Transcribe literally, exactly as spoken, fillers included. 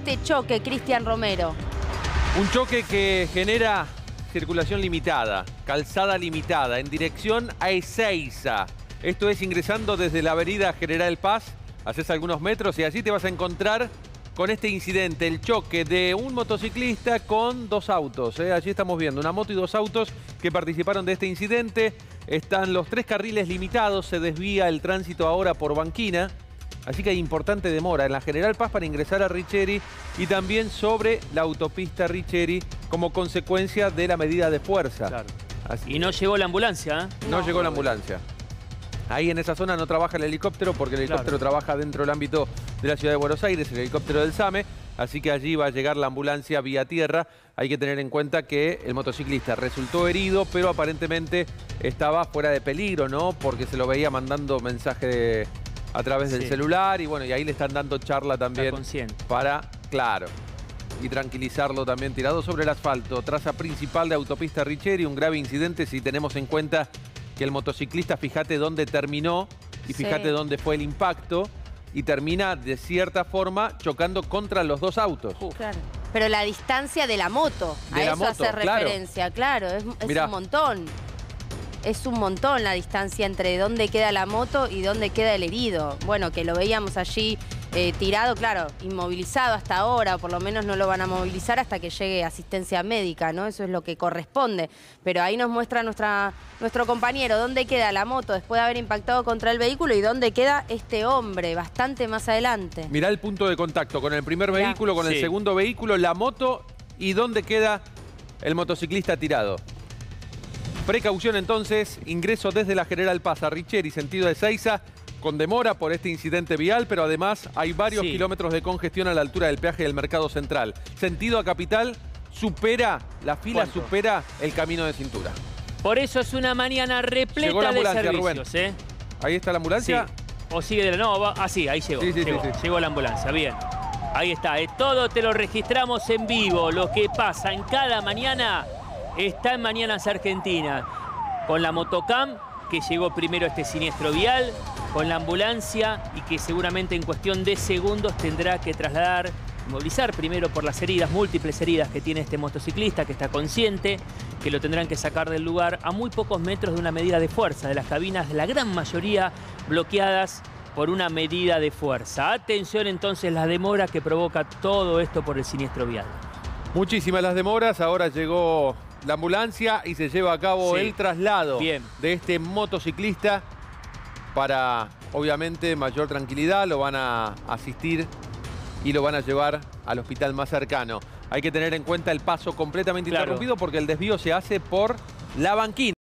este choque, Cristian Romero? Un choque que genera circulación limitada, calzada limitada, en dirección a Ezeiza. Esto es ingresando desde la avenida General Paz, haces algunos metros y allí te vas a encontrar con este incidente, el choque de un motociclista con dos autos. ¿eh? Allí estamos viendo una moto y dos autos que participaron de este incidente. Están los tres carriles limitados, se desvía el tránsito ahora por Banquina. Así que hay importante demora en la General Paz para ingresar a Richeri y también sobre la autopista Richeri como consecuencia de la medida de fuerza. Claro. Así y no llegó la ambulancia, ¿eh? No, No. llegó la ambulancia. Ahí en esa zona no trabaja el helicóptero porque el helicóptero Claro. trabaja dentro del ámbito de la ciudad de Buenos Aires, el helicóptero del SAME. Así que allí va a llegar la ambulancia vía tierra. Hay que tener en cuenta que el motociclista resultó herido, pero aparentemente estaba fuera de peligro, ¿no? Porque se lo veía mandando mensaje de... a través del Sí. celular y bueno, y ahí le están dando charla también Está consciente. para, claro, y tranquilizarlo también. Tirado sobre el asfalto, traza principal de autopista Richeri, un grave incidente si tenemos en cuenta que el motociclista, fíjate dónde terminó y fíjate Sí. dónde fue el impacto y termina de cierta forma chocando contra los dos autos. Claro. Pero la distancia de la moto, De a la eso moto, hace claro. referencia, claro, es, es Mirá. un montón. Es un montón la distancia entre dónde queda la moto y dónde queda el herido. Bueno, que lo veíamos allí eh, tirado, claro, inmovilizado hasta ahora, o por lo menos no lo van a movilizar hasta que llegue asistencia médica, ¿no? Eso es lo que corresponde. Pero ahí nos muestra nuestra, nuestro compañero dónde queda la moto después de haber impactado contra el vehículo y dónde queda este hombre, bastante más adelante. Mirá el punto de contacto con el primer Mirá. vehículo, con el Sí. segundo vehículo, la moto y dónde queda el motociclista tirado. Precaución entonces, ingreso desde la General Paz a Richeri, sentido de Ezeiza, con demora por este incidente vial, pero además hay varios Sí. kilómetros de congestión a la altura del peaje del Mercado Central. Sentido a Capital, supera, la fila ¿Cuánto? supera el camino de cintura. Por eso es una mañana Llegó la repleta de ambulancia, servicios, ¿eh? Ahí está la Sí. ambulancia. O sigue de la... No, va... ah, sí, ahí llegó. Sí, sí, sí, llegó, sí. llegó la ambulancia, bien. Ahí está, ¿eh? Todo te lo registramos en vivo. Lo que pasa en cada mañana está en Mañanas Argentina. Con la motocam, que llegó primero a este siniestro vial, con la ambulancia y que seguramente en cuestión de segundos tendrá que trasladar, movilizar primero por las heridas, múltiples heridas que tiene este motociclista, que está consciente, que lo tendrán que sacar del lugar a muy pocos metros de una medida de fuerza, de las cabinas, la gran mayoría bloqueadas por una medida de fuerza. Atención entonces la demora que provoca todo esto por el siniestro vial. Muchísimas las demoras, ahora llegó la ambulancia y se lleva a cabo Sí. el traslado Bien. de este motociclista para, obviamente, mayor tranquilidad. Lo van a asistir y lo van a llevar al hospital más cercano. Hay que tener en cuenta el paso completamente Claro. interrumpido porque el desvío se hace por la Banquina.